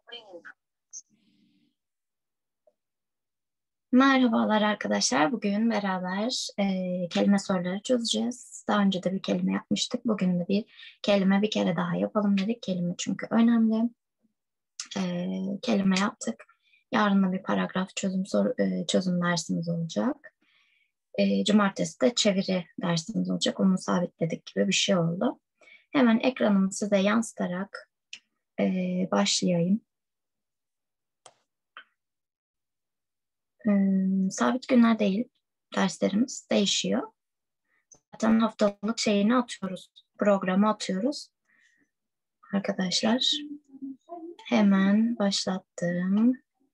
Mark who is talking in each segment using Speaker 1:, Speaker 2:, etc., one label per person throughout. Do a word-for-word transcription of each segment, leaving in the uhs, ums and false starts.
Speaker 1: Merhabalar arkadaşlar. Bugün beraber e, kelime soruları çözeceğiz. Daha önce de bir kelime yapmıştık. Bugün de bir kelime bir kere daha yapalım dedik. Kelime çünkü önemli. E, kelime yaptık. Yarın da bir paragraf çözüm soru, e, çözüm dersimiz olacak. E, cumartesi de çeviri dersimiz olacak. Onu sabitledik gibi bir şey oldu. Hemen ekranımı size yansıtarak e, başlayayım. E, sabit günler değil. Derslerimiz değişiyor. Zaten haftalık şeyini atıyoruz. Programı atıyoruz. Arkadaşlar hemen başlattım.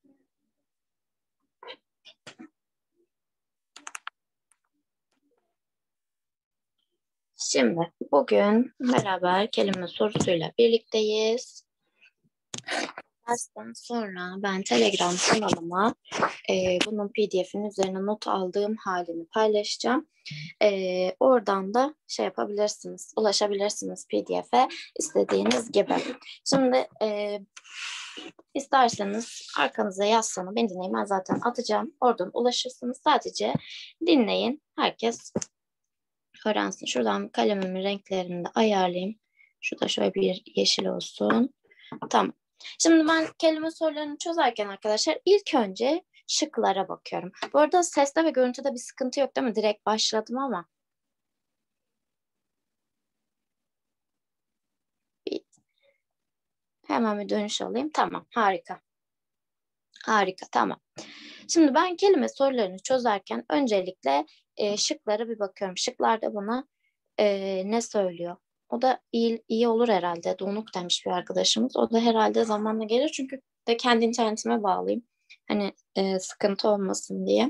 Speaker 1: Şimdi bugün beraber kelime sorusuyla birlikteyiz. Dersten sonra ben Telegram kanalıma e, bunun P D F'inin üzerine not aldığım halini paylaşacağım. E, oradan da şey yapabilirsiniz, ulaşabilirsiniz P D F'e istediğiniz gibi. Şimdi e, isterseniz arkanıza yaslanın, beni dinleyin, ben zaten atacağım. Oradan ulaşırsınız. Sadece dinleyin. Herkes öğrensin. Şuradan kalemimin renklerini de ayarlayayım. Şurada şöyle bir yeşil olsun. Tamam. Şimdi ben kelime sorularını çözerken arkadaşlar ilk önce şıklara bakıyorum. Bu arada seste ve görüntüde bir sıkıntı yok değil mi? Direkt başladım ama. Bir, hemen bir dönüş alayım. Tamam, harika. Harika, tamam. Şimdi ben kelime sorularını çözerken öncelikle e, şıklara bir bakıyorum. Şıklarda bana e, ne söylüyor? O da iyi, iyi olur herhalde. Donuk demiş bir arkadaşımız. O da herhalde zamanla gelir. Çünkü de kendi internetime bağlayayım. Hani e, sıkıntı olmasın diye.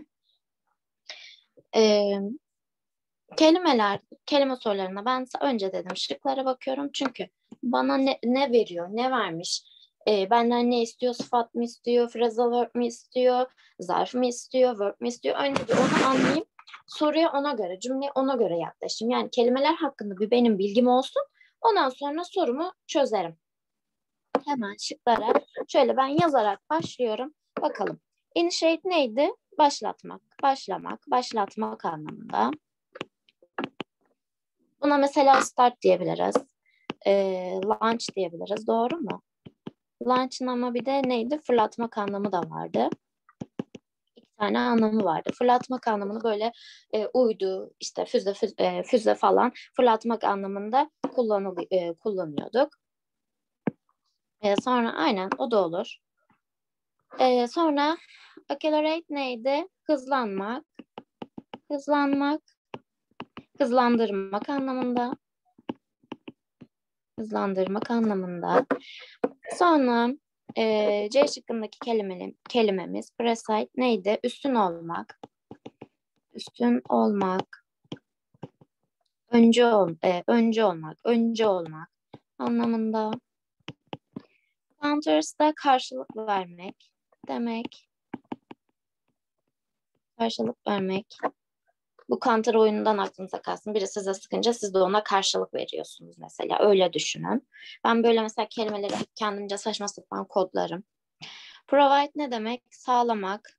Speaker 1: E, kelimeler, kelime sorularına ben önce dedim şıklara bakıyorum. Çünkü bana ne, ne veriyor, ne vermiş? E, benden ne istiyor? Sıfat mı istiyor? Phrasal verb mi istiyor? Zarf mı istiyor? Verb mi istiyor? Önce bir onu anlayayım. Soruya ona göre, cümleye ona göre yaklaşayım. Yani kelimeler hakkında bir benim bilgim olsun. Ondan sonra sorumu çözerim. Hemen şıklara şöyle ben yazarak başlıyorum. Bakalım. Initiate neydi? Başlatmak, başlamak, başlatmak anlamında. Buna mesela start diyebiliriz. E, launch diyebiliriz. Doğru mu? Launch'ın ama bir de neydi? Fırlatmak anlamı da vardı. İki tane anlamı vardı. Fırlatmak anlamını böyle e, uydu, işte füze, füze, e, füze falan fırlatmak anlamında kullanıl, e, kullanıyorduk. E, sonra aynen o da olur. E, sonra accelerate neydi? Hızlanmak, hızlanmak, hızlandırmak anlamında. Hızlandırmak anlamında. Sonra e, C şıkkındaki kelime, kelimemiz precise neydi? Üstün olmak. Üstün olmak. Önce ol, e, önce olmak. Önce olmak anlamında. Counters da karşılık vermek demek. Karşılık vermek. Bu counter oyunundan aklınıza kalsın. Biri size sıkınca siz de ona karşılık veriyorsunuz mesela. Öyle düşünün. Ben böyle mesela kelimeleri kendimce saçma sapan kodlarım. Provide ne demek? Sağlamak.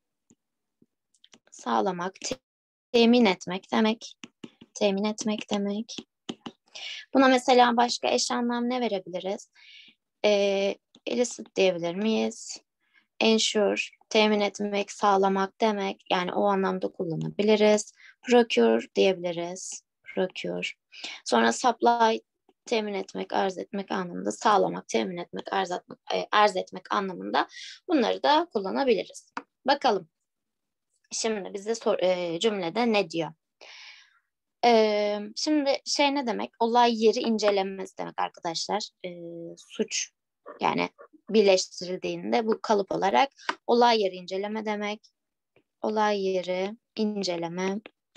Speaker 1: Sağlamak. Temin etmek demek. Temin etmek demek. Buna mesela başka eş anlam ne verebiliriz? Ee, elicit diyebilir miyiz? Ensure, temin etmek, sağlamak demek. Yani o anlamda kullanabiliriz. Procure diyebiliriz. Procure. Sonra supply, temin etmek, arz etmek anlamında. Sağlamak, temin etmek, arz etmek, arz etmek anlamında. Bunları da kullanabiliriz. Bakalım. Şimdi bize sor, e, cümlede ne diyor? E, şimdi şey ne demek? Olay yeri incelemesi demek arkadaşlar. E, suç yani birleştirildiğinde bu kalıp olarak olay yeri inceleme demek. Olay yeri inceleme.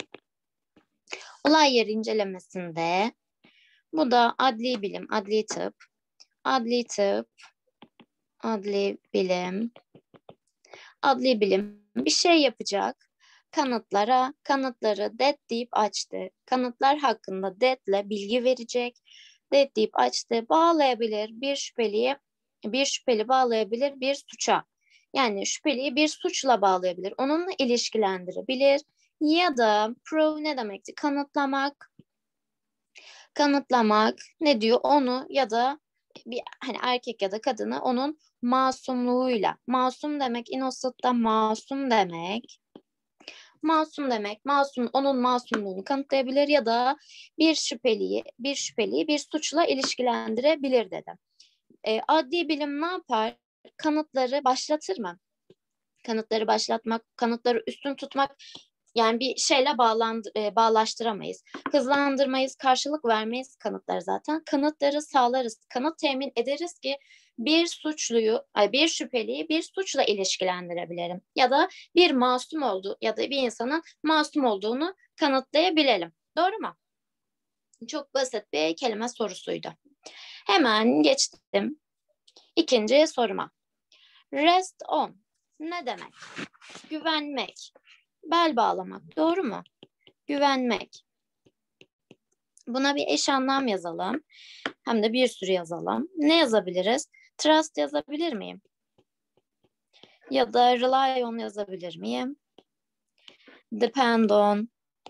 Speaker 1: Olay yeri incelemesinde bu da adli bilim, adli tıp, adli tıp, adli bilim, adli bilim bir şey yapacak. Kanıtlara, kanıtları det deyip açtı. Kanıtlar hakkında detle bilgi verecek. Det deyip açtı. Bağlayabilir bir şüpheliyi bir şüpheli bağlayabilir bir suça. Yani şüpheliyi bir suçla bağlayabilir. Onunla ilişkilendirebilir. Ya da prove ne demekti? Kanıtlamak. Kanıtlamak ne diyor? Onu ya da bir hani erkek ya da kadını onun masumluğuyla. Masum demek innocent'ta masum demek. Masum demek, masum onun masumluğunu kanıtlayabilir ya da bir şüpheliyi, bir şüpheliyi bir suçla ilişkilendirebilir dedim. E, adli bilim ne yapar? Kanıtları başlatır mı? Kanıtları başlatmak, kanıtları üstün tutmak yani bir şeyle bağlandır, e, bağlaştıramayız. Hızlandırmayız, karşılık vermeyiz kanıtları zaten. Kanıtları sağlarız, kanıt temin ederiz ki bir suçluyu, bir şüpheliyi bir suçla ilişkilendirebilirim. Ya da bir masum olduğu ya da bir insanın masum olduğunu kanıtlayabilelim. Doğru mu? Çok basit bir kelime sorusuydu. Hemen geçtim ikinci soruma. Rest on ne demek? Güvenmek, bel bağlamak. Doğru mu? Güvenmek. Buna bir eş anlam yazalım. Hem de bir sürü yazalım. Ne yazabiliriz? Trust yazabilir miyim? Ya da rely on yazabilir miyim? Depend on.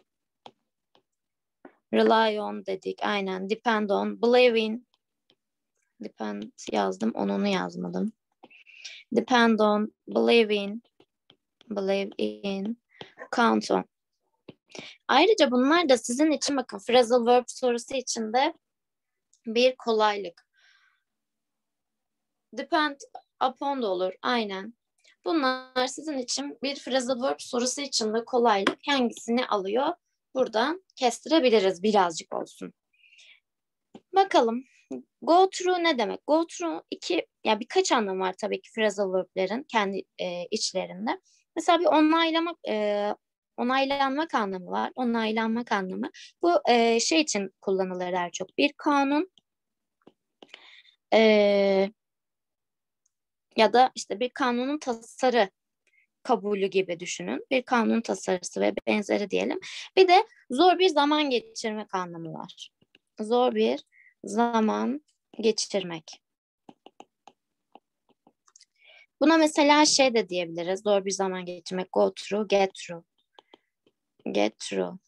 Speaker 1: Rely on dedik. Aynen. Depend on. Believe in. Depend yazdım. Onunu yazmadım. Depend on. Believe in. Believe in. Count on. Ayrıca bunlar da sizin için bakın phrasal verb sorusu için de bir kolaylık. Depend upon da olur. Aynen. Bunlar sizin için bir phrasal verb sorusu için de kolaylık. Hangisini alıyor? Buradan kestirebiliriz birazcık olsun. Bakalım. Go through ne demek? Go through iki, ya birkaç anlamı var tabii ki phrasal verb'lerin kendi e, içlerinde. Mesela bir onaylamak, e, onaylanmak anlamı var. Onaylanmak anlamı. Bu e, şey için kullanılır daha çok. Bir kanun e, ya da işte bir kanunun tasarı kabulü gibi düşünün. Bir kanun tasarısı ve benzeri diyelim. Bir de zor bir zaman geçirmek anlamı var. Zor bir zaman geçirmek. Buna mesela şey de diyebiliriz. Zor bir zaman geçirmek. Go through, get through. Get through.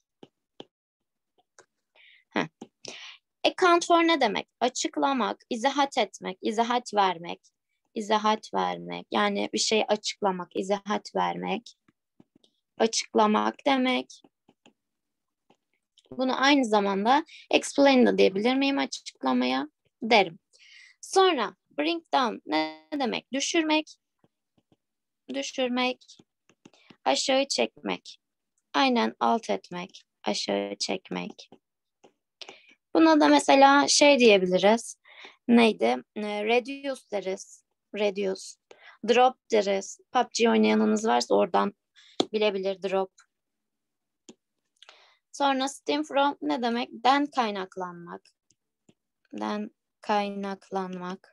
Speaker 1: Heh. Account for ne demek? Açıklamak, izahat etmek, izahat vermek. İzahat vermek. Yani bir şeyi açıklamak, izahat vermek. Açıklamak demek. Bunu aynı zamanda explain da diyebilir miyim açıklamaya? Derim. Sonra bring down ne demek? Düşürmek. Düşürmek. Aşağı çekmek. Aynen alt etmek. Aşağı çekmek. Buna da mesela şey diyebiliriz. Neydi? Reduce deriz. Reduce. Drop deriz. P U B G oynayanınız varsa oradan bilebilir drop. Sonra stem from ne demek? Den kaynaklanmak. Den kaynaklanmak.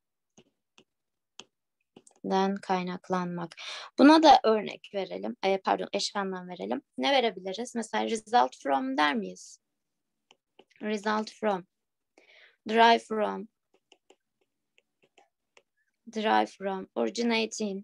Speaker 1: Den kaynaklanmak. Buna da örnek verelim. E, pardon eş anlam verelim. Ne verebiliriz? Mesela result from der miyiz? Result from. Derive from. Derive from. Originating.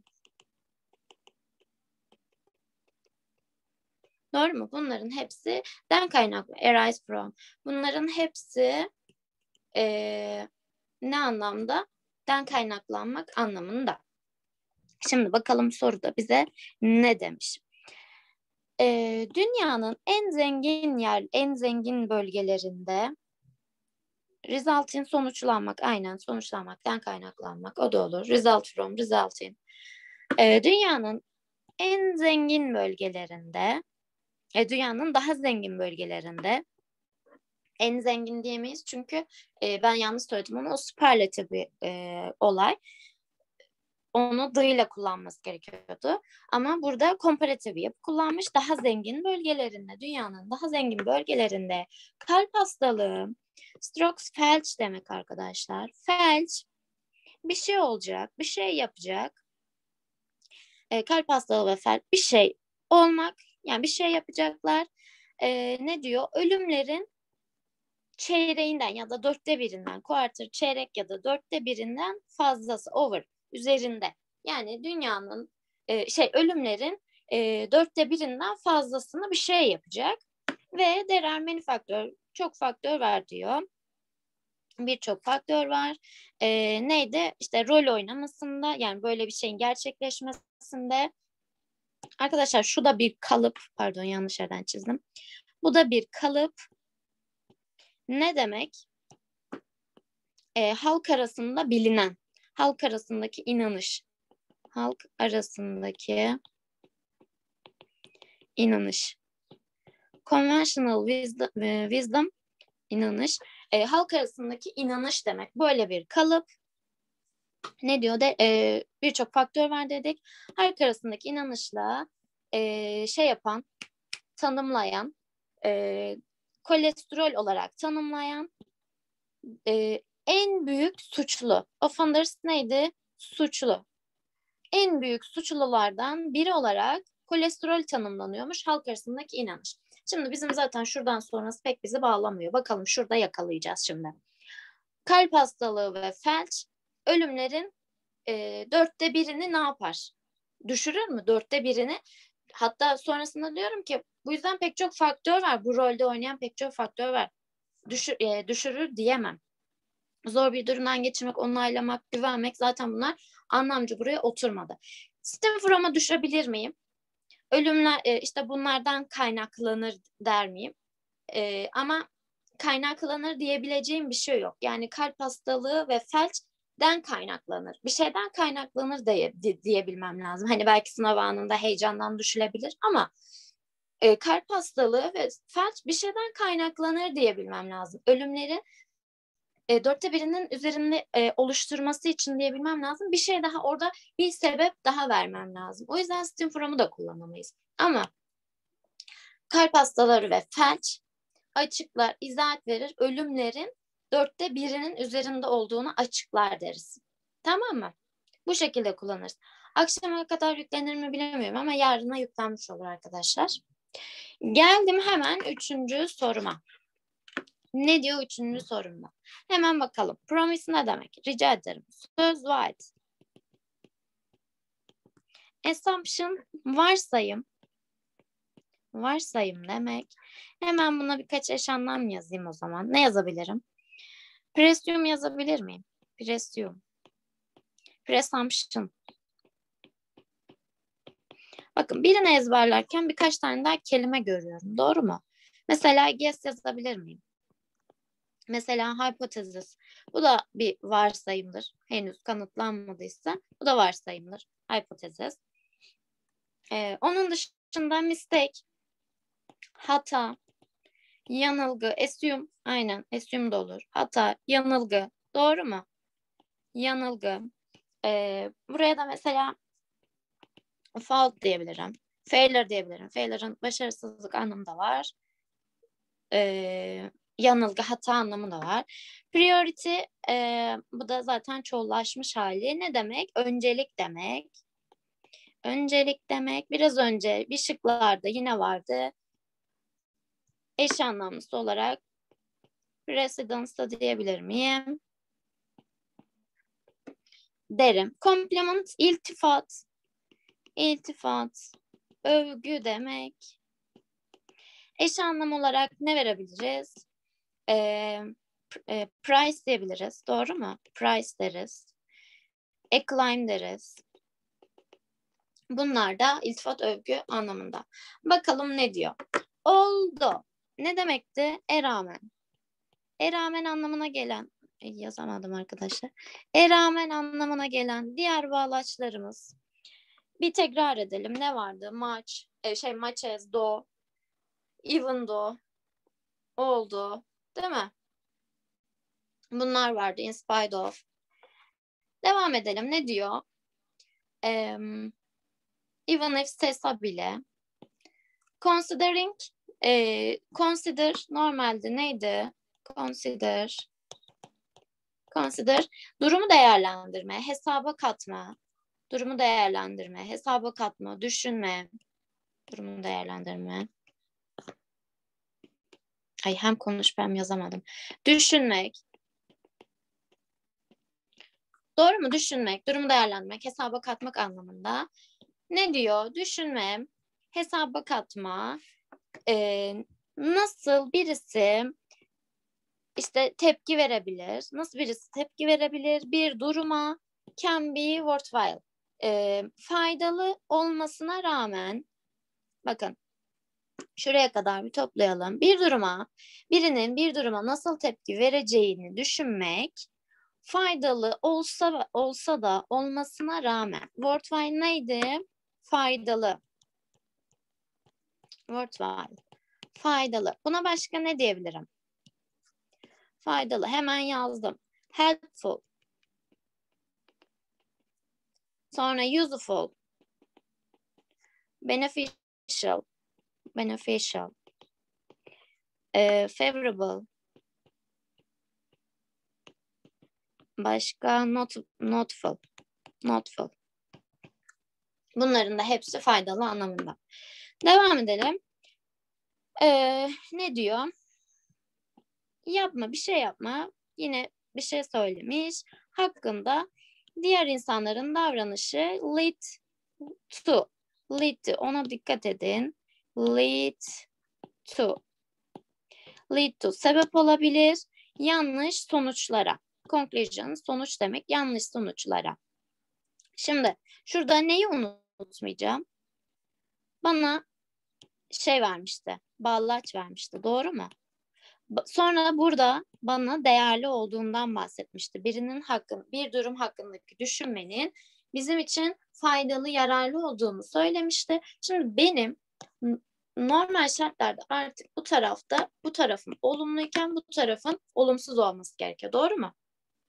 Speaker 1: Doğru mu? Bunların hepsi den kaynaklı. Arise from. Bunların hepsi e, ne anlamda? Den kaynaklanmak anlamında. Şimdi bakalım soruda bize ne demiş? Ee, dünyanın en zengin yer, en zengin bölgelerinde resulting sonuçlanmak, aynen sonuçlanmaktan kaynaklanmak, o da olur. Result from, resulting. Ee, dünyanın en zengin bölgelerinde, e, dünyanın daha zengin bölgelerinde, en zengin diyemeyiz çünkü e, ben yanlış söyledim onu, o süperlatif bir e, olay. Onu the ile kullanması gerekiyordu. Ama burada komparatif bir yapı kullanmış. Daha zengin bölgelerinde, dünyanın daha zengin bölgelerinde kalp hastalığı, stroke felç demek arkadaşlar. Felç bir şey olacak, bir şey yapacak. E, kalp hastalığı ve felç bir şey olmak, yani bir şey yapacaklar. E, ne diyor? Ölümlerin çeyreğinden ya da dörtte birinden, quarter çeyrek ya da dörtte birinden fazlası, over, üzerinde. Yani dünyanın e, şey ölümlerin e, dörtte birinden fazlasını bir şey yapacak. Ve there are many factor, çok faktör var diyor. Birçok faktör var. E, neydi? İşte rol oynamasında, yani böyle bir şeyin gerçekleşmesinde. Arkadaşlar şu da bir kalıp, pardon yanlış yerden çizdim. Bu da bir kalıp. Ne demek? E, halk arasında bilinen, halk arasındaki inanış, halk arasındaki inanış. Conventional wisdom, e, wisdom inanış. E, halk arasındaki inanış demek. Böyle bir kalıp. Ne diyor? De e, birçok faktör var dedik. Halk arasındaki inanışla e, şey yapan, tanımlayan, e, kolesterol olarak tanımlayan e, en büyük suçlu. Offenders neydi? Suçlu. En büyük suçlulardan biri olarak kolesterol tanımlanıyormuş halk arasındaki inanış. Şimdi bizim zaten şuradan sonrası pek bizi bağlamıyor. Bakalım şurada yakalayacağız şimdi. Kalp hastalığı ve felç ölümlerin e, dörtte birini ne yapar? Düşürür mü dörtte birini? Hatta sonrasında diyorum ki bu yüzden pek çok faktör var. Bu rolde oynayan pek çok faktör var. Düşür, e, düşürür diyemem. Zor bir durumdan geçirmek, onaylamak, güvenmek, zaten bunlar anlamcı buraya oturmadı. System from'a düşebilir miyim? Ölümler e, işte bunlardan kaynaklanır der miyim? E, ama kaynaklanır diyebileceğim bir şey yok. Yani kalp hastalığı ve felçten kaynaklanır. Bir şeyden kaynaklanır diye, diyebilmem lazım. Hani belki sınav anında heyecandan düşülebilir ama e, kalp hastalığı ve felç bir şeyden kaynaklanır diyebilmem lazım. Ölümleri e, dörtte birinin üzerinde e, oluşturması için diyebilmem lazım. Bir şey daha, orada bir sebep daha vermem lazım. O yüzden stim from'u da kullanamayız. Ama kalp hastaları ve felç açıklar, izahat verir. Ölümlerin dörtte birinin üzerinde olduğunu açıklar deriz. Tamam mı? Bu şekilde kullanırız. Akşama kadar yüklenir mi bilemiyorum ama yarına yüklenmiş olur arkadaşlar. Geldim hemen üçüncü soruma. Ne diyor üçüncü sorumda? Hemen bakalım. Promise ne demek? Rica ederim. Söz, vaat. Assumption, varsayım. Varsayım demek. Hemen buna birkaç eş anlam yazayım o zaman. Ne yazabilirim? Presume yazabilir miyim? Presume. Presumption. Bakın birini ezberlerken birkaç tane daha kelime görüyorum. Doğru mu? Mesela guess yazabilir miyim? Mesela hypothesis. Bu da bir varsayımdır. Henüz kanıtlanmadıysa bu da varsayımdır. Hypothesis. Ee, onun dışında mistake, hata, yanılgı, assume, aynen assume de olur. Hata, yanılgı. Doğru mu? Yanılgı. Ee, buraya da mesela fault diyebilirim. Failure diyebilirim. Failure'ın başarısızlık anlamında var. Ee, yanılgı, hata anlamı da var. Priority, e, bu da zaten çoğullaşmış hali. Ne demek? Öncelik demek. Öncelik demek. Biraz önce bir şıklarda yine vardı. Eş anlamlısı olarak precedence da diyebilir miyim? Derim. Compliment, iltifat. İltifat, övgü demek. Eş anlam olarak ne verebiliriz? Ee, e, price diyebiliriz. Doğru mu? Price deriz. Acclaim deriz. Bunlar da iltifat, övgü anlamında. Bakalım ne diyor? Oldu. Ne demekti? E rağmen. E rağmen anlamına gelen, e, yazamadım arkadaşlar. E rağmen anlamına gelen diğer bağlaçlarımız. Bir tekrar edelim. Ne vardı? Much, e, şey much as though, even though, oldu. Değil mi? Bunlar vardı. In spite of. Devam edelim. Ne diyor? Um, even if sesa bile. Considering, e, consider normalde neydi? Consider. Consider. Durumu değerlendirme, hesaba katma. Durumu değerlendirme, hesaba katma, düşünme. Durumu değerlendirme. Ay, hem konuşup hem yazamadım. Düşünmek. Doğru mu? Düşünmek, durumu değerlendirmek, hesaba katmak anlamında. Ne diyor? Düşünme, hesaba katma, e, nasıl birisi işte tepki verebilir, nasıl birisi tepki verebilir bir duruma, can be worthwhile. E, faydalı olmasına rağmen, bakın şuraya kadar bir toplayalım. Bir duruma, birinin bir duruma nasıl tepki vereceğini düşünmek faydalı olsa olsa da olmasına rağmen. Worthwhile neydi? Faydalı. Worthwhile. Faydalı. Buna başka ne diyebilirim? Faydalı. Hemen yazdım. Helpful. Sonra useful. Beneficial. Beneficial. Ee, favorable. Başka not, notful. Notful. Bunların da hepsi faydalı anlamında. Devam edelim. Ee, ne diyor? Yapma, bir şey yapma. Yine bir şey söylemiş. Hakkında diğer insanların davranışı lead to. Lead to. Ona dikkat edin. Lead to. Lead to. Sebep olabilir. Yanlış sonuçlara. Conclusion, sonuç demek. Yanlış sonuçlara. Şimdi şurada neyi unutmayacağım? Bana şey vermişti. Bağlaç vermişti. Doğru mu? Sonra burada bana değerli olduğundan bahsetmişti. Birinin hakkın, bir durum hakkındaki düşünmenin bizim için faydalı, yararlı olduğunu söylemişti. Şimdi benim normal şartlarda artık bu tarafta bu tarafın olumluyken bu tarafın olumsuz olması gerekiyor. Doğru mu?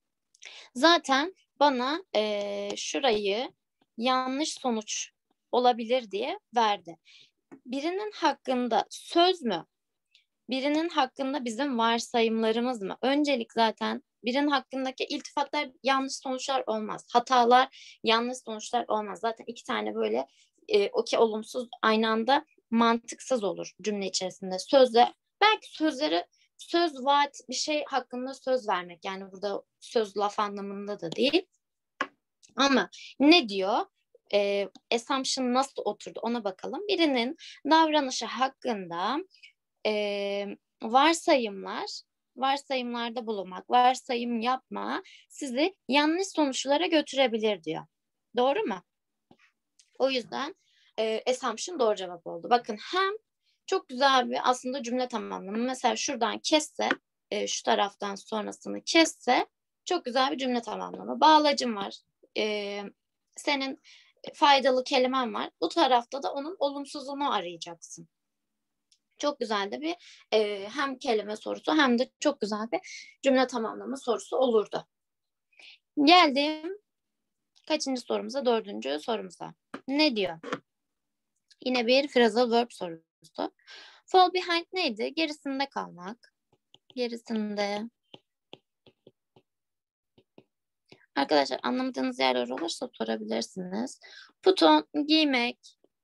Speaker 1: Zaten bana e, şurayı yanlış sonuç olabilir diye verdi. Birinin hakkında söz mü? Birinin hakkında bizim varsayımlarımız mı? Öncelik zaten birinin hakkındaki iltifatlar yanlış sonuçlar olmaz. Hatalar yanlış sonuçlar olmaz. Zaten iki tane böyle e, o ki olumsuz aynı anda mantıksız olur cümle içerisinde. Sözle belki sözleri söz vaat bir şey hakkında söz vermek yani burada söz laf anlamında da değil. Ama ne diyor? E, assumption nasıl oturdu ona bakalım. Birinin davranışı hakkında e, varsayımlar, varsayımlarda bulunmak, varsayım yapma sizi yanlış sonuçlara götürebilir diyor. Doğru mu? O yüzden e, assumption doğru cevap oldu. Bakın hem çok güzel bir aslında cümle tamamlama. Mesela şuradan kesse, e, şu taraftan sonrasını kesse çok güzel bir cümle tamamlama. Bağlacım var. E, senin faydalı kelimen var. Bu tarafta da onun olumsuzluğunu arayacaksın. Çok güzel de bir e, hem kelime sorusu hem de çok güzel bir cümle tamamlama sorusu olurdu. Geldim kaçıncı sorumuza? Dördüncü sorumuza. Ne diyor? Yine bir phrasal verb sorusu. Fall behind neydi? Gerisinde kalmak. Gerisinde. Arkadaşlar anlamadığınız yerler olursa sorabilirsiniz. Put on giymek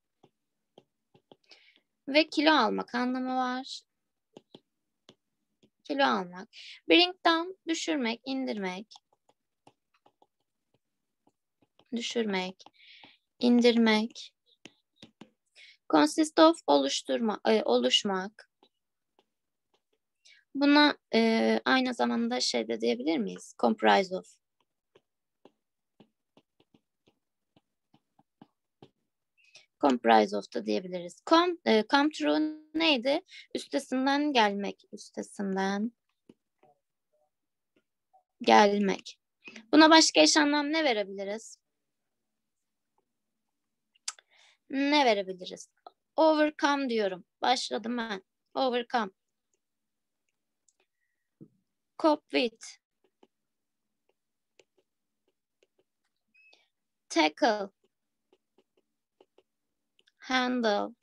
Speaker 1: ve kilo almak anlamı var. Kilo almak. Bring down düşürmek, indirmek. Düşürmek, indirmek. Consist of oluşturma, e, oluşmak. Buna e, aynı zamanda şey de diyebilir miyiz? Comprise of. Comprise of da diyebiliriz. Come, e, come true neydi? Üstesinden gelmek. Üstesinden gelmek. Buna başka eş anlam ne verebiliriz? Ne verebiliriz? Overcome diyorum. Başladım ben. Overcome. Cope with. Tackle. Handle.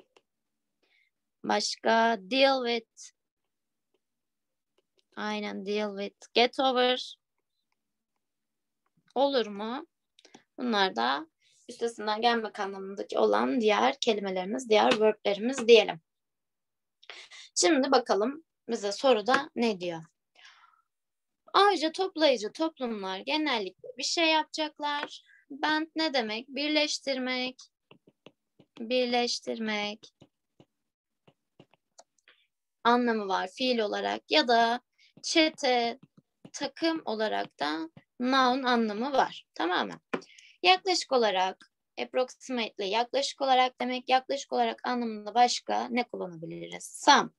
Speaker 1: Başka deal with. Aynen deal with. Get over. Olur mu? Bunlar da üstesinden gelmek anlamındaki olan diğer kelimelerimiz, diğer verblerimiz diyelim. Şimdi bakalım bize soruda ne diyor? Avcı toplayıcı toplumlar genellikle bir şey yapacaklar. Band ne demek? Birleştirmek. Birleştirmek anlamı var fiil olarak ya da çete, takım olarak da noun anlamı var. Tamam mı? Yaklaşık olarak, approximately, yaklaşık olarak demek, yaklaşık olarak anlamında başka ne kullanabiliriz? Some,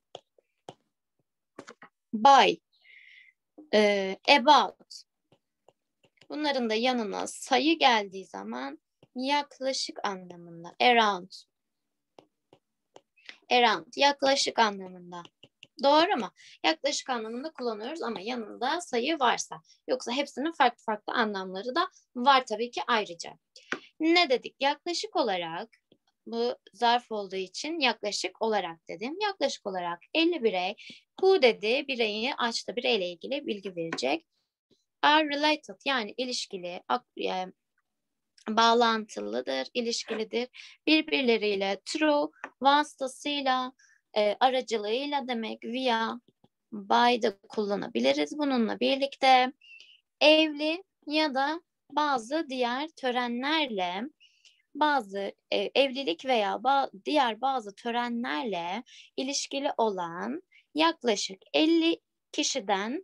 Speaker 1: by, e, about. Bunların da yanına sayı geldiği zaman yaklaşık anlamında. Around. Around. Yaklaşık anlamında. Doğru mu? Yaklaşık anlamında kullanıyoruz ama yanında sayı varsa. Yoksa hepsinin farklı farklı anlamları da var tabii ki ayrıca. Ne dedik? Yaklaşık olarak, bu zarf olduğu için yaklaşık olarak dedim. Yaklaşık olarak elli birey, who dedi, bireyi açtı, bireyle ilgili bilgi verecek. Are related yani ilişkili, bağlantılıdır, ilişkilidir. Birbirleriyle through, vasıtasıyla, e, aracılığıyla demek, via, by de kullanabiliriz. Bununla birlikte evli ya da bazı diğer törenlerle, bazı e, evlilik veya ba- diğer bazı törenlerle ilişkili olan yaklaşık elli kişiden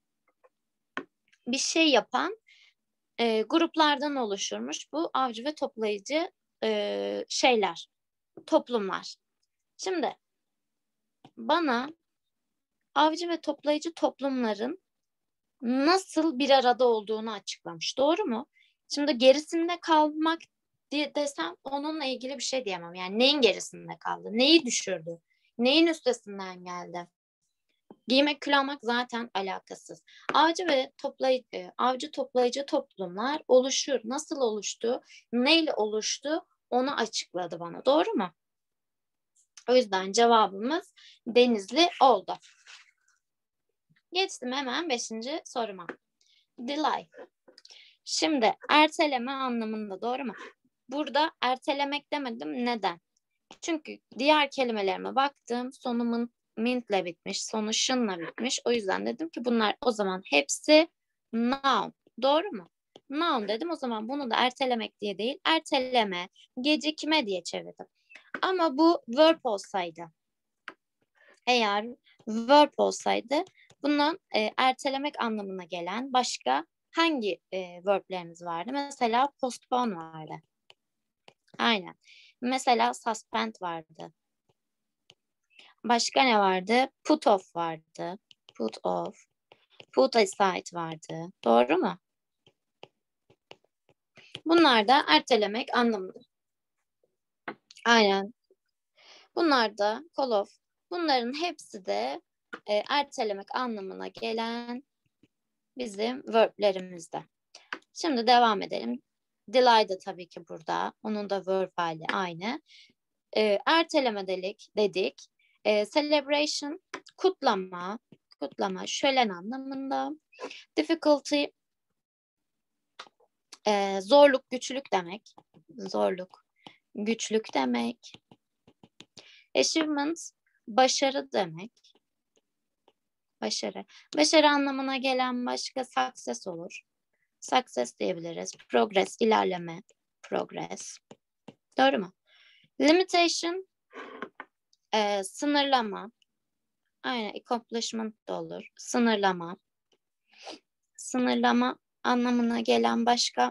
Speaker 1: bir şey yapan e, gruplardan oluşurmuş bu avcı ve toplayıcı e, şeyler, toplumlar. Şimdi bana avcı ve toplayıcı toplumların nasıl bir arada olduğunu açıklamış. Doğru mu? Şimdi gerisinde kalmak diye desem onunla ilgili bir şey diyemem. Yani neyin gerisinde kaldı? Neyi düşürdü? Neyin üstesinden geldi? Giymek, kül almak zaten alakasız. Avcı ve toplayıcı, avcı toplayıcı toplumlar oluşur. Nasıl oluştu? Neyle oluştu? Onu açıkladı bana. Doğru mu? O yüzden cevabımız Denizli oldu. Geçtim hemen beşinci soruma. Delay. Şimdi erteleme anlamında doğru mu? Burada ertelemek demedim. Neden? Çünkü diğer kelimelerime baktım. Sonumun mintle bitmiş, sonu şınla bitmiş. O yüzden dedim ki bunlar o zaman hepsi noun. Doğru mu? Noun dedim. O zaman bunu da ertelemek diye değil, erteleme, gecikme diye çevirdim. Ama bu verb olsaydı, eğer verb olsaydı bunun e, ertelemek anlamına gelen başka hangi e, verblerimiz vardı? Mesela postpone vardı. Aynen. Mesela suspend vardı. Başka ne vardı? Put off vardı. Put off. Put aside vardı. Doğru mu? Bunlar da ertelemek anlamında. Aynen. Bunlar da call off. Bunların hepsi de e, ertelemek anlamına gelen bizim verblerimizde. Şimdi devam edelim. Delay da tabii ki burada. Onun da verb hali aynı. E, erteleme dedik. dedik. E, celebration, kutlama, kutlama, şölen anlamında. Difficulty, e, zorluk, güçlük demek. Zorluk, güçlük demek. Achievement, başarı demek. Başarı. Başarı anlamına gelen başka success olur. Success diyebiliriz. Progress, ilerleme. Progress. Doğru mu? Limitation, e, sınırlama. Aynen, accomplishment da olur. Sınırlama. Sınırlama anlamına gelen başka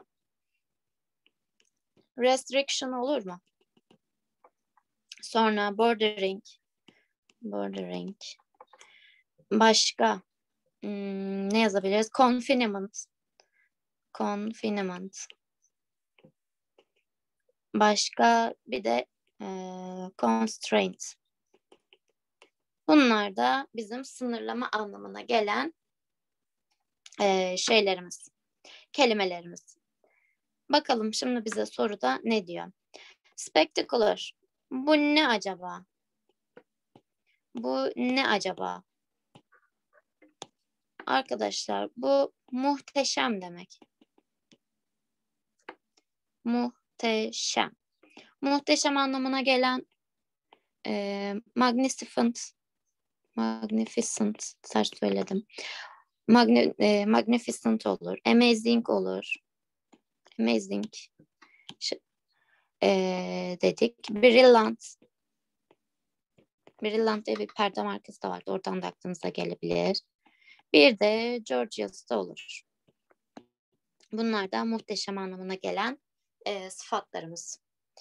Speaker 1: restriction olur mu? Sonra bordering. Bordering. Başka hmm, ne yazabiliriz? Confinement. Confinement. Başka bir de e, constraint. Bunlar da bizim sınırlama anlamına gelen e, şeylerimiz, kelimelerimiz. Bakalım şimdi bize soruda ne diyor? Spectacular. Bu ne acaba? Bu ne acaba? Arkadaşlar bu muhteşem demek. Muhteşem. Muhteşem anlamına gelen e, magnificent, Magnificent. Ters söyledim. Magne, e, magnificent olur. Amazing olur. Amazing. Ş- e, dedik. Brilliant. Brilliant diye bir perde markası da vardı. Oradan da aklınıza gelebilir. Bir de gorgeous da olur. Bunlar da muhteşem anlamına gelen e, sıfatlarımız.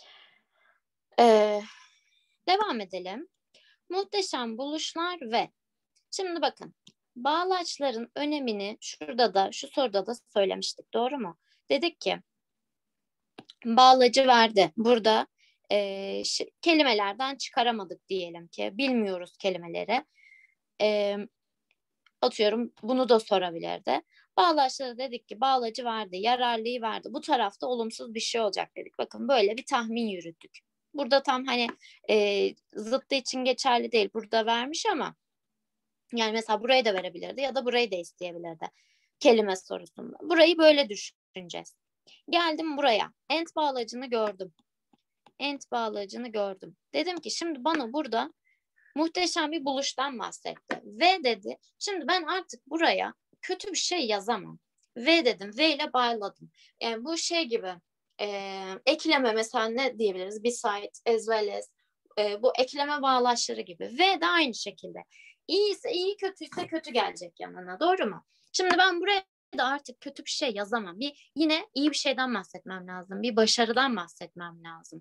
Speaker 1: E, devam edelim. Muhteşem buluşlar ve şimdi bakın bağlaçların önemini şurada da şu soruda da söylemiştik. Doğru mu? Dedik ki bağlacı verdi. Burada e, ş- kelimelerden çıkaramadık diyelim ki. Bilmiyoruz kelimeleri. E, atıyorum bunu da sorabilirdi. Bağlaçları dedik ki bağlacı verdi, yararlıyı verdi. Bu tarafta olumsuz bir şey olacak dedik. Bakın böyle bir tahmin yürüttük. Burada tam hani e, zıttı için geçerli değil. Burada vermiş ama yani mesela burayı da verebilirdi ya da burayı da isteyebilirdi. Kelime sorusunda. Burayı böyle düşüneceğiz. Geldim buraya. And bağlacını gördüm. And bağlacını gördüm. Dedim ki şimdi bana burada muhteşem bir buluştan bahsetti. Ve dedi şimdi ben artık buraya kötü bir şey yazamam. Ve dedim. Ve ile bağladım. Yani bu şey gibi e, ekleme mesela ne diyebiliriz? Beside as well as e, bu ekleme bağlaçları gibi. Ve de aynı şekilde. İyi ise iyi, kötüyse kötü gelecek yanına. Doğru mu? Şimdi ben buraya da artık kötü bir şey yazamam. Bir yine iyi bir şeyden bahsetmem lazım. Bir başarıdan bahsetmem lazım.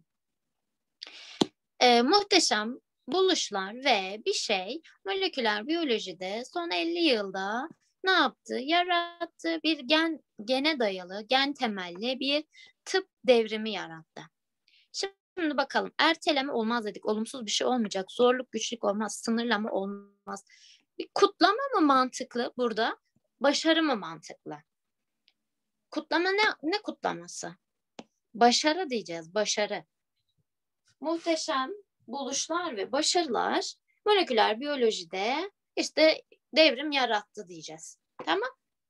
Speaker 1: E, muhteşem buluşlar ve bir şey moleküler biyolojide son elli yılda ne yaptı? Yarattı. Bir gen gene dayalı, gen temelli bir tıp devrimi yarattı. Şimdi bakalım. Erteleme olmaz dedik. Olumsuz bir şey olmayacak. Zorluk, güçlük olmaz. Sınırlama olmaz. Bir kutlama mı mantıklı burada? Başarı mı mantıklı? Kutlama ne, ne kutlaması? Başarı diyeceğiz. Başarı. Muhteşem buluşlar ve başarılar moleküler biyolojide işte devrim yarattı diyeceğiz. Tamam.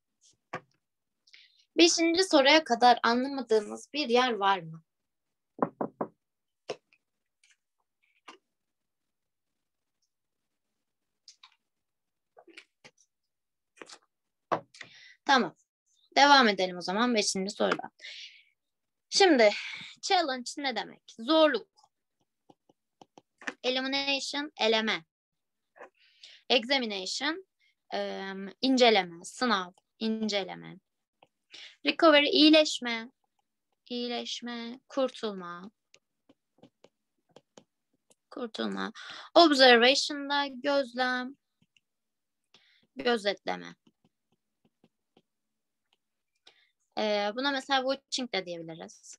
Speaker 1: Beşinci soruya kadar anlamadığımız bir yer var mı? Tamam. Devam edelim o zaman beşinci sorudan. Şimdi challenge ne demek? Zorluk. Elimination, eleme. Examination, um, inceleme, sınav, inceleme. Recovery, iyileşme, iyileşme, kurtulma, kurtulma. Observation'da gözlem, gözetleme. Ee, buna mesela watching de diyebiliriz.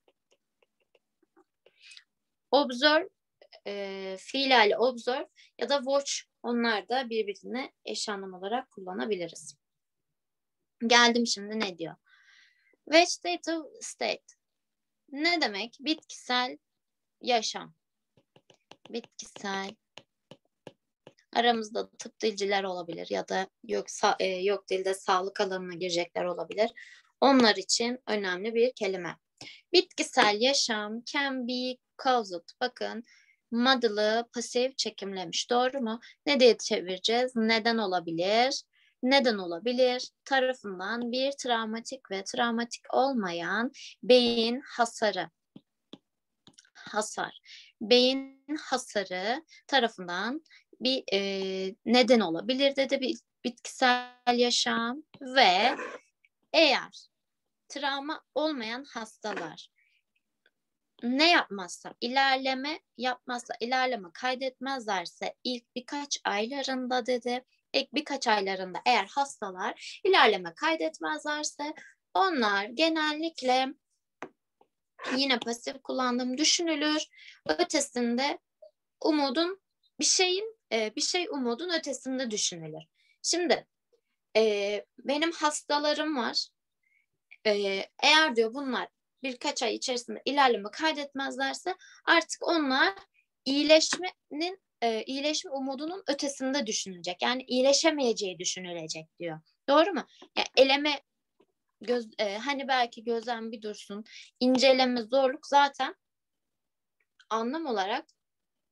Speaker 1: Observe, e, fiil hali observe ya da watch, onlar da birbirine eş anlam olarak kullanabiliriz. Geldim şimdi ne diyor? Vegetative state. Ne demek? Bitkisel yaşam. Bitkisel. Aramızda tıp dilciler olabilir ya da yok, e, yok dilde sağlık alanına girecekler olabilir. Onlar için önemli bir kelime. Bitkisel yaşam can be caused. Bakın modeli pasif çekimlemiş. Doğru mu? Ne diye çevireceğiz? Neden olabilir? Neden olabilir? Tarafından bir travmatik ve travmatik olmayan beyin hasarı. Hasar. Beyin hasarı tarafından bir e, neden olabilir dedi bir bitkisel yaşam ve eğer travma olmayan hastalar ne yapmazsa, ilerleme yapmazsa, ilerleme kaydetmezlerse ilk birkaç aylarında dedi, ilk birkaç aylarında eğer hastalar ilerleme kaydetmezlerse onlar genellikle yine pasif kullandığım düşünülür. Ötesinde umudun bir şeyin, bir şey umudun ötesinde düşünülür. Şimdi benim hastalarım var. Eğer diyor bunlar birkaç ay içerisinde ilerleme kaydetmezlerse artık onlar iyileşmenin e, iyileşme umudunun ötesinde düşünülecek. Yani iyileşemeyeceği düşünülecek diyor. Doğru mu? Yani eleme göz, e, hani belki gözlem bir dursun. İnceleme zorluk zaten anlam olarak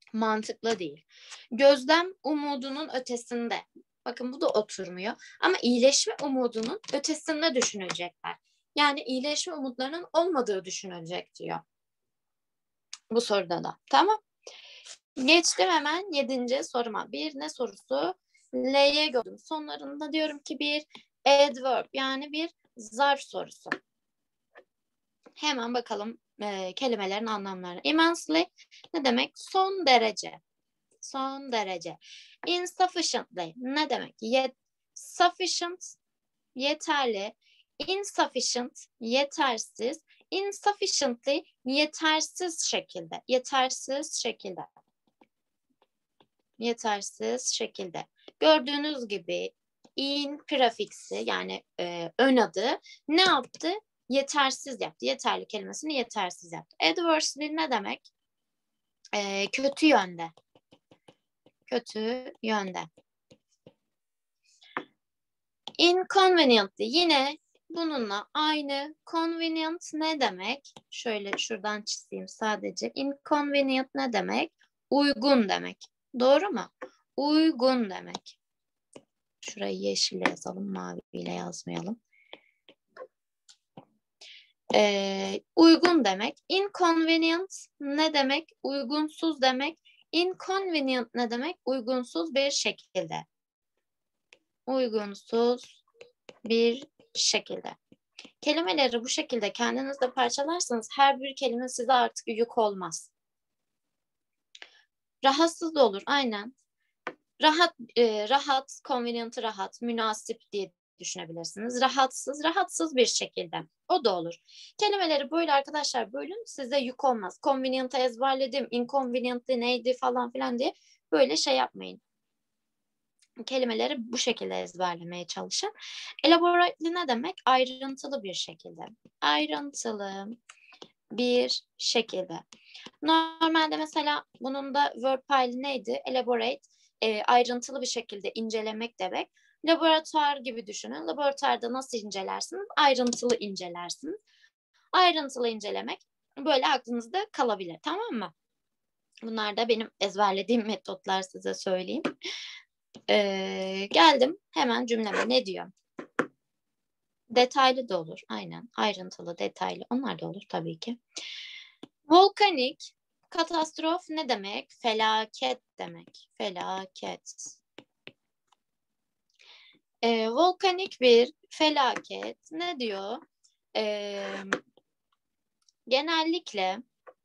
Speaker 1: Mantıklı değil. Gözlem umudunun ötesinde. Bakın bu da oturmuyor. Ama iyileşme umudunun ötesinde düşünecekler. Yani iyileşme umutlarının olmadığı düşünülecek diyor. Bu soruda da. Tamam. Geçtim hemen yedinci soruma. Bir ne sorusu? L'ye gördüm. Sonlarında diyorum ki bir adverb yani bir zarf sorusu. Hemen bakalım e, kelimelerin anlamlarına. Immensely ne demek? Son derece. Son derece. Insufficiently ne demek? Yet sufficient yeterli. Insufficient yetersiz. Insufficiently yetersiz şekilde. Yetersiz şekilde. Yetersiz şekilde. Gördüğünüz gibi in prefiksi yani e, ön adı ne yaptı? Yetersiz yaptı. Yeterli kelimesini yetersiz yaptı. Adversely ne demek? E, kötü yönde. Kötü yönde. Inconveniently yine bununla aynı. Convenient ne demek? Şöyle şuradan çizeyim sadece. Inconvenient ne demek? Uygun demek. Doğru mu? Uygun demek. Şurayı yeşille yazalım, maviyle yazmayalım. Ee, uygun demek. Inconvenient ne demek? Uygunsuz demek. Inconvenient ne demek? Uygunsuz bir şekilde. Uygunsuz bir şekilde. Kelimeleri bu şekilde kendiniz de parçalarsanız her bir kelime size artık yük olmaz. Rahatsız da olur, aynen. Rahat, e, rahat, convenient rahat, münasip diye düşünebilirsiniz. Rahatsız, rahatsız bir şekilde. O da olur. Kelimeleri böyle arkadaşlar bölün, size yük olmaz. Convenient'ı ezberledim, inconvenient'li neydi falan filan diye böyle şey yapmayın. Kelimeleri bu şekilde ezberlemeye çalışın. Elaborately ne demek? Ayrıntılı bir şekilde. Ayrıntılı bir şekilde. Normalde mesela bunun da verb hali neydi? Elaborate, e, ayrıntılı bir şekilde incelemek demek. Laboratuvar gibi düşünün. Laboratuvarda nasıl incelersiniz? Ayrıntılı incelersiniz. Ayrıntılı incelemek böyle aklınızda kalabilir, tamam mı? Bunlar da benim ezberlediğim metotlar, size söyleyeyim. Ee, geldim hemen cümleme, ne diyor? Detaylı da olur, aynen. Ayrıntılı, detaylı, onlar da olur tabii ki. Volkanik, katastrof ne demek? Felaket demek. Felaket. Ee, volkanik bir felaket ne diyor? Ee, genellikle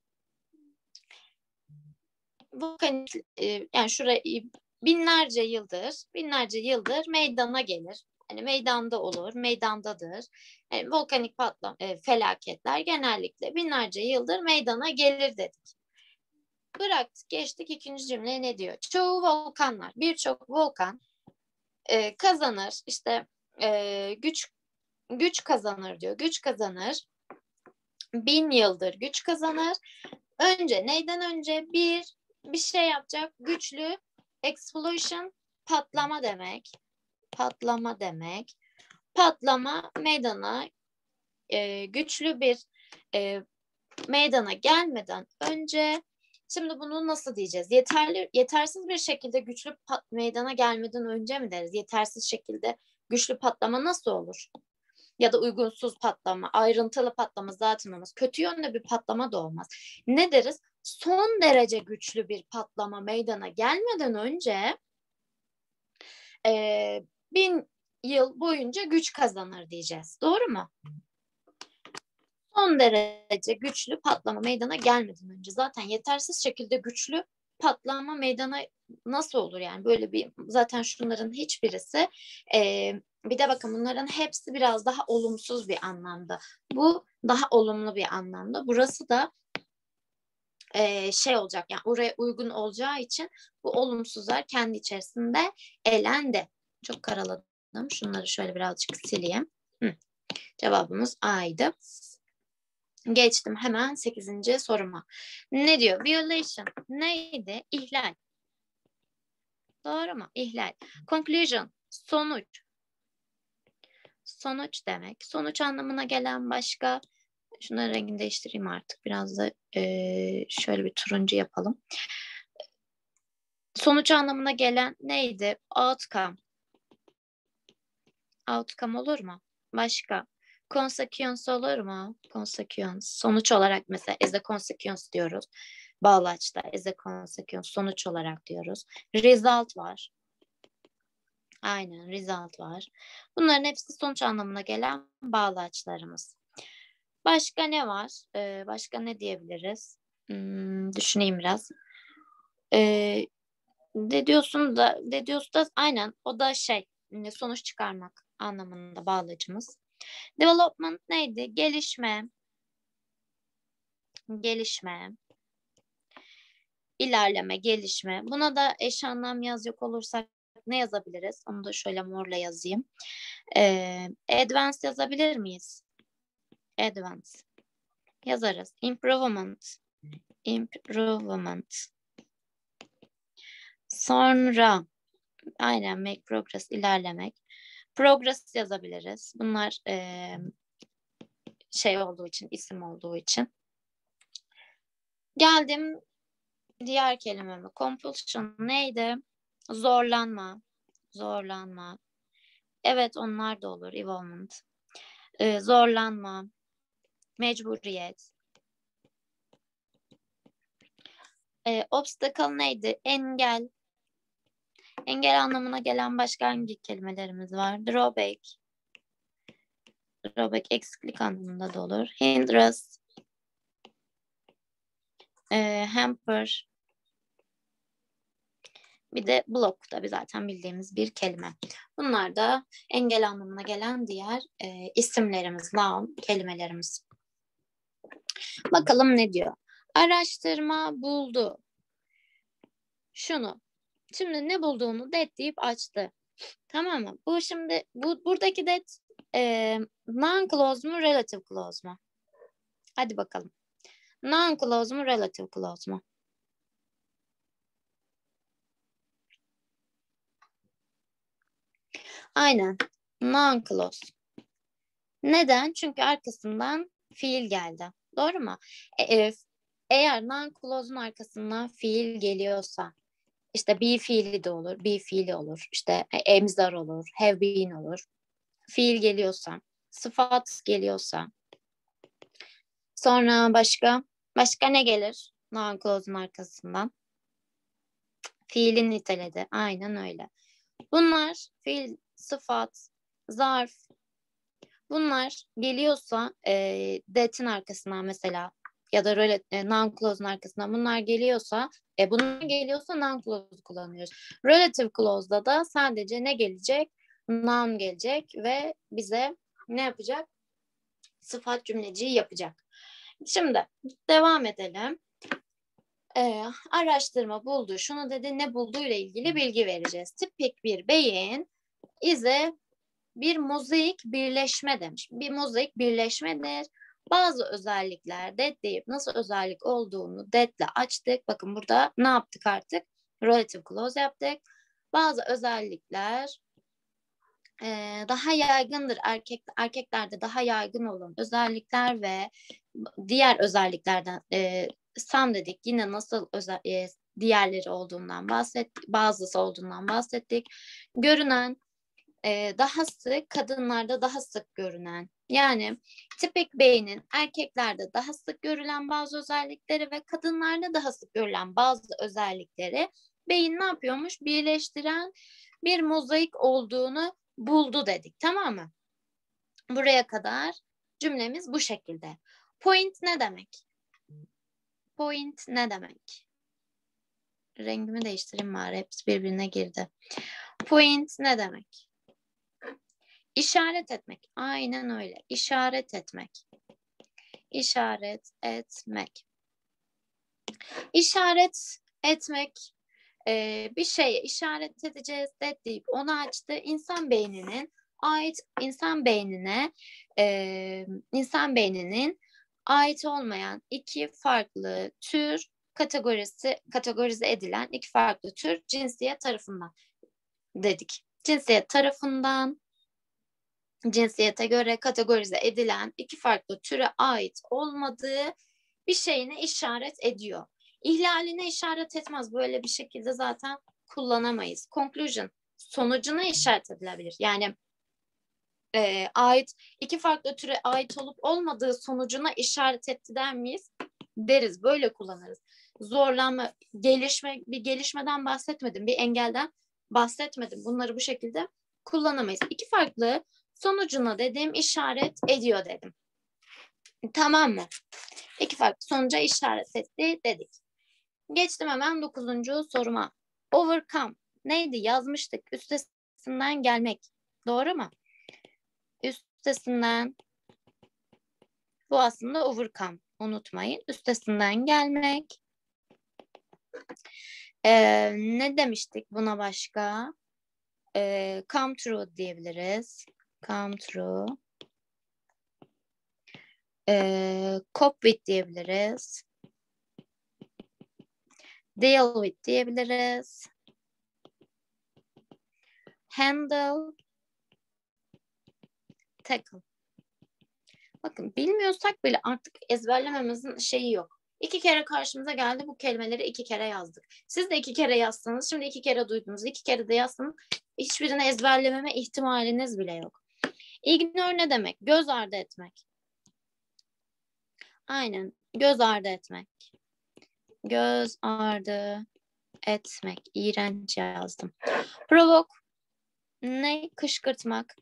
Speaker 1: volkanik e, yani şurayı binlerce yıldır, binlerce yıldır meydana gelir. Hani meydanda olur, meydandadır. Yani volkanik patlama, e, felaketler genellikle binlerce yıldır meydana gelir dedik. Bıraktık, geçtik ikinci cümleye, ne diyor? Çoğu volkanlar, birçok volkan e, kazanır, işte e, güç güç kazanır diyor. Güç kazanır. Bin yıldır güç kazanır. Önce neyden önce bir bir şey yapacak, güçlü explosion, patlama demek. Patlama demek. Patlama meydana e, güçlü bir e, meydana gelmeden önce. Şimdi bunu nasıl diyeceğiz? Yeterli, yetersiz bir şekilde güçlü pat, meydana gelmeden önce mi deriz? Yetersiz şekilde güçlü patlama nasıl olur? Ya da uygunsuz patlama, ayrıntılı patlama zaten olmaz. Kötü yönde bir patlama da olmaz. Ne deriz? Son derece güçlü bir patlama meydana gelmeden önce e, bin yıl boyunca güç kazanır diyeceğiz. Doğru mu? Son derece güçlü patlama meydana gelmeden önce. Zaten yetersiz şekilde güçlü patlama meydana nasıl olur yani? Böyle bir, zaten şunların hiçbirisi e, bir de bakın bunların hepsi biraz daha olumsuz bir anlamda. Bu daha olumlu bir anlamda. Burası da e, şey olacak yani oraya uygun olacağı için bu olumsuzlar kendi içerisinde elendi. Çok karaladım. Şunları şöyle birazcık sileyim. Hı. Cevabımız A'ydı. Geçtim hemen sekizinci soruma. Ne diyor? Violation neydi? İhlal. Doğru mu? İhlal. Conclusion sonuç. Sonuç demek. Sonuç anlamına gelen başka, şunların rengini değiştireyim artık. Biraz da e, şöyle bir turuncu yapalım. Sonuç anlamına gelen neydi? Outcome. Outcome olur mu? Başka? Consequence olur mu? Consequence. Sonuç olarak mesela as a consequence diyoruz. Bağlaçta as a consequence sonuç olarak diyoruz. Result var. Aynen result var. Bunların hepsi sonuç anlamına gelen bağlaçlarımız. Başka ne var? Ee, başka ne diyebiliriz? Hmm, düşüneyim biraz. Ee, de diyorsun da, de diyorsun da aynen o da şey sonuç çıkarmak anlamında bağlacımız. Development neydi? Gelişme, gelişme, ilerleme, gelişme. Buna da eş anlam yazacak olursak ne yazabiliriz? Onu da şöyle morla yazayım. Ee, advance yazabilir miyiz? Advance. Yazarız. Improvement. Improvement. Sonra aynen make progress ilerlemek. Progress yazabiliriz. Bunlar e, şey olduğu için, isim olduğu için. Geldim diğer kelimeme. Compulsion neydi? Zorlanma. Zorlanma. Evet onlar da olur. Involvement. E, zorlanma. Mecburiyet. E, obstacle neydi? Engel. Engel anlamına gelen başka hangi kelimelerimiz var? Drawback. Drawback eksiklik anlamında da olur. Hindrance. E, hamper. Bir de block tabii zaten bildiğimiz bir kelime. Bunlar da engel anlamına gelen diğer e, isimlerimiz, noun kelimelerimiz. Bakalım ne diyor? Araştırma buldu. Şunu. Şimdi ne bulduğunu det deyip açtı. Tamam mı? Bu şimdi bu buradaki det e, noun clause mu relative clause mu? Hadi bakalım. Noun clause mu relative clause mu? Aynen. Noun clause. Neden? Çünkü arkasından fiil geldi. Doğru mu? E, e, eğer noun clause'un arkasından fiil geliyorsa işte be fiili de olur, be fiili olur, işte e, emzar olur, have been olur. Fiil geliyorsa, sıfat geliyorsa, sonra başka başka ne gelir noun clause'un arkasından? Fiilin niteledi. Aynen öyle. Bunlar fiil, sıfat, zarf, bunlar geliyorsa e, that'in arkasından mesela ya da rel- e, noun clause'un arkasından bunlar geliyorsa e, bunlar geliyorsa noun clause kullanıyoruz. Relative clause'da da sadece ne gelecek? Noun gelecek ve bize ne yapacak? Sıfat cümleciği yapacak. Şimdi devam edelim. Ee, araştırma buldu. Şunu dedi ne bulduğuyla ilgili bilgi vereceğiz. Tipik bir beyin ize bir mozaik birleşme demiş. Bir mozaik birleşmedir. Bazı özellikler det deyip nasıl özellik olduğunu detle açtık. Bakın burada ne yaptık artık? Relative clause yaptık. Bazı özellikler e, daha yaygındır. Erkek, erkeklerde daha yaygın olan özellikler ve diğer özelliklerden e, some dedik. Yine nasıl özel, e, diğerleri olduğundan bahsettik. Bazısı olduğundan bahsettik. Görünen e, daha sık, kadınlarda daha sık görünen. Yani tipik beynin erkeklerde daha sık görülen bazı özellikleri ve kadınlarda daha sık görülen bazı özellikleri beyin ne yapıyormuş? Birleştiren bir mozaik olduğunu buldu dedik. Tamam mı? Buraya kadar cümlemiz bu şekilde. Point ne demek? Point ne demek? Rengimi değiştireyim bari. Hepsi birbirine girdi. Point ne demek? İşaret etmek. Aynen öyle. İşaret etmek. İşaret etmek. İşaret etmek e, bir şeye işaret edeceğiz de deyip onu açtı. İnsan beyninin ait insan beynine e, insan beyninin ait olmayan iki farklı tür kategorisi kategorize edilen iki farklı tür cinsiyet tarafından dedik. Cinsiyet tarafından cinsiyete göre kategorize edilen iki farklı türe ait olmadığı bir şeyine işaret ediyor. İhlaline işaret etmez. Böyle bir şekilde zaten kullanamayız. Conclusion, sonucuna işaret edilebilir. Yani e, ait iki farklı türe ait olup olmadığı sonucuna işaret etti der miyiz? Deriz. Böyle kullanırız. Zorlanma, gelişme, bir gelişmeden bahsetmedim. Bir engelden bahsetmedim. Bunları bu şekilde kullanamayız. İki farklı sonucuna dedim işaret ediyor dedim. Tamam mı? İki farklı sonuca işaret etti dedik. Geçtim hemen dokuzuncu soruma. Overcome. Neydi? Yazmıştık. Üstesinden gelmek. Doğru mu? Üstesinden. Bu aslında overcome. Unutmayın. Üstesinden gelmek. Ee, ne demiştik buna başka? Ee, come true diyebiliriz. Come true. Ee, cope with diyebiliriz. Deal with diyebiliriz. Handle. Tackle. Bakın bilmiyorsak bile artık ezberlememizin şeyi yok. İki kere karşımıza geldi, bu kelimeleri iki kere yazdık. Siz de iki kere yazsanız, şimdi iki kere duydunuz, iki kere de yazsanız hiçbirini ezberlememe ihtimaliniz bile yok. Ignore ne demek? Göz ardı etmek. Aynen, göz ardı etmek. Göz ardı etmek. İğrenç yazdım. Provoke ne? Kışkırtmak.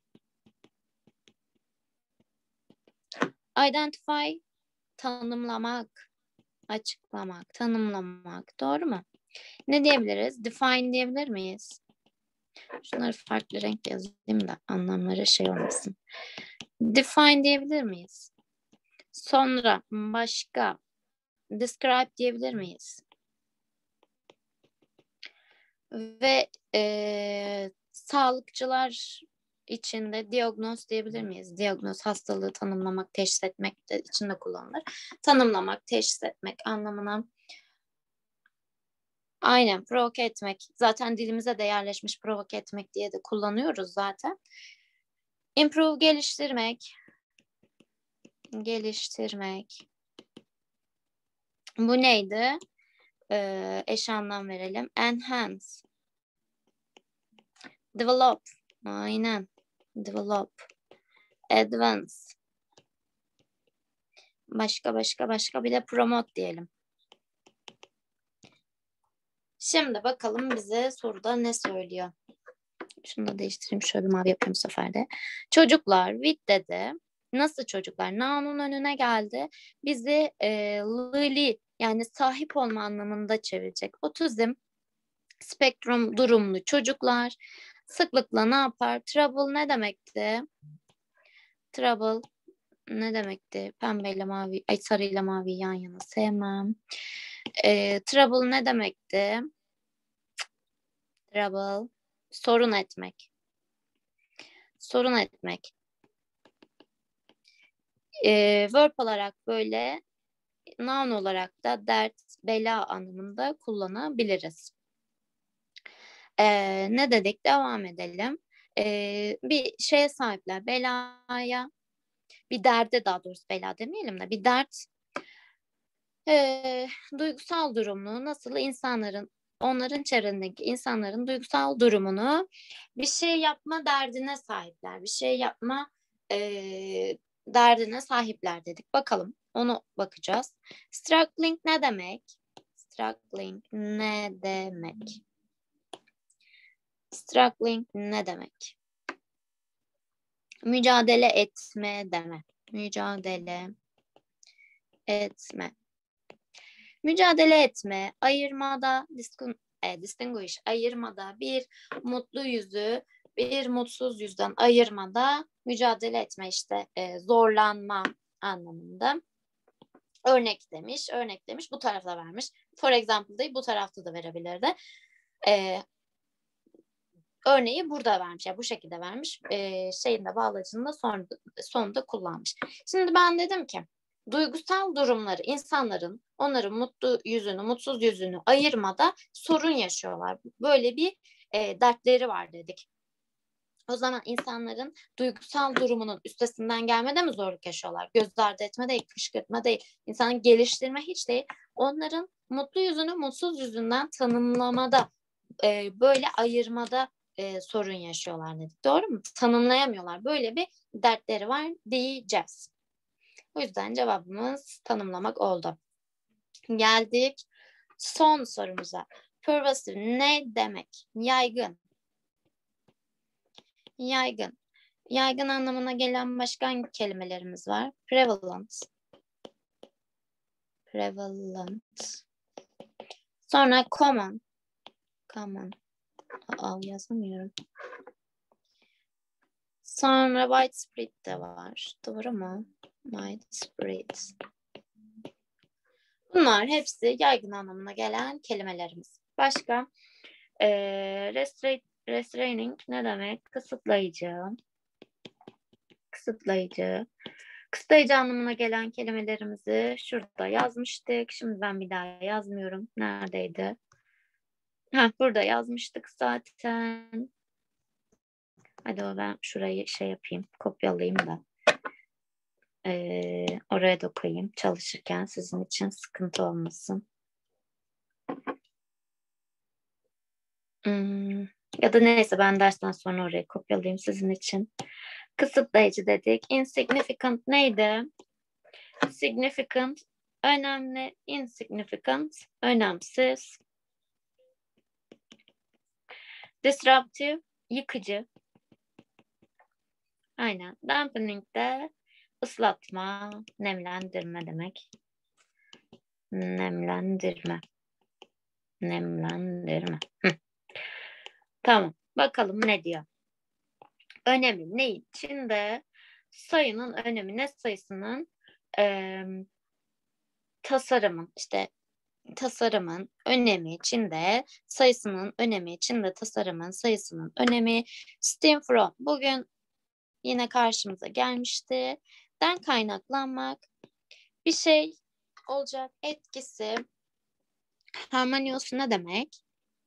Speaker 1: Identify tanımlamak, açıklamak, tanımlamak. Doğru mu? Ne diyebiliriz? Define diyebilir miyiz? Şunları farklı renk yazayım da anlamları şey olmasın. Define diyebilir miyiz? Sonra başka describe diyebilir miyiz? Ve e, sağlıkçılar için de diagnoz diyebilir miyiz? Diagnoz hastalığı tanımlamak, teşhis etmek de için de kullanılır. Tanımlamak, teşhis etmek anlamına. Aynen, provoke etmek. Zaten dilimize de yerleşmiş, provoke etmek diye de kullanıyoruz zaten. Improve geliştirmek. Geliştirmek. Bu neydi? Ee, eş anlam verelim. Enhance. Develop. Aynen. Develop. Advance. Başka başka başka bir de promote diyelim. Şimdi bakalım bize soruda ne söylüyor. Şunu da değiştireyim. Şöyle bir mavi yapayım bu sefer de. Çocuklar with dedi. Nasıl çocuklar? Noun'un önüne geldi. Bizi e, lili yani sahip olma anlamında çevirecek. Otizm, spektrum durumlu çocuklar sıklıkla ne yapar? Trouble ne demekti? Trouble ne demekti? Pembeyle mavi, ay sarıyla mavi yan yana sevmem. E, trouble ne demekti? Trouble, sorun etmek. Sorun etmek. E, verb olarak böyle, noun olarak da dert, bela anlamında kullanabiliriz. E, ne dedik? Devam edelim. E, bir şeye sahipler. Belaya, bir derde daha doğrusu bela demeyelim de bir dert. E, duygusal durumunu nasıl insanların, onların çevresindeki insanların duygusal durumunu bir şey yapma derdine sahipler. Bir şey yapma e, derdine sahipler dedik. Bakalım onu bakacağız. Struggling ne demek? Struggling ne demek? Struggling ne demek? Mücadele etme demek. Mücadele etme. Mücadele etme, ayırmada, distinguish, ayırmada bir mutlu yüzü, bir mutsuz yüzden ayırmada mücadele etme işte e, zorlanma anlamında. Örnek demiş, örnek demiş, bu tarafta vermiş. For example değil, bu tarafta da verebilirdi. E, örneği burada vermiş, yani bu şekilde vermiş. E, şeyin de bağlacını da son, sonunda kullanmış. Şimdi ben dedim ki, duygusal durumları insanların onların mutlu yüzünü, mutsuz yüzünü ayırmada sorun yaşıyorlar. Böyle bir e, dertleri var dedik. O zaman insanların duygusal durumunun üstesinden gelmede mi zorluk yaşıyorlar? Göz ardı etme değil, kışkırtma değil, insanın geliştirme hiç değil. Onların mutlu yüzünü mutsuz yüzünden tanımlamada, e, böyle ayırmada e, sorun yaşıyorlar dedik. Doğru mu? Tanımlayamıyorlar. Böyle bir dertleri var diyeceğiz. O yüzden cevabımız tanımlamak oldu. Geldik son sorumuza. Pervasive ne demek? Yaygın. Yaygın. Yaygın anlamına gelen başka hangi kelimelerimiz var? Prevalent. Prevalent. Sonra common. Common. Aa, yazamıyorum. Sonra widespread de var. Doğru mu? Widespread. Bunlar hepsi yaygın anlamına gelen kelimelerimiz. Başka? Ee, restrain, restraining ne demek? Kısıtlayıcı. Kısıtlayıcı. Kısıtlayıcı anlamına gelen kelimelerimizi şurada yazmıştık. Şimdi ben bir daha yazmıyorum. Neredeydi? Heh, burada yazmıştık zaten. Hadi o ben şurayı şey yapayım. Kopyalayayım da. Ee, oraya da koyayım. Çalışırken sizin için sıkıntı olmasın. Hmm, ya da neyse ben dersten sonra oraya kopyalayayım sizin için. Kısıtlayıcı dedik. Insignificant neydi? Significant, önemli. Insignificant, önemsiz. Disruptive, yıkıcı. Aynen. Dampening de ıslatma, nemlendirme demek. Nemlendirme. Nemlendirme. Hı. Tamam. Bakalım ne diyor. Önemi ne içinde? Sayının önemi ne sayısının? Ee, tasarımın işte tasarımın önemi içinde, sayısının önemi içinde, tasarımın sayısının önemi. Stem from bugün yine karşımıza gelmişti. Den kaynaklanmak, bir şey olacak etkisi. Harmonious ne demek?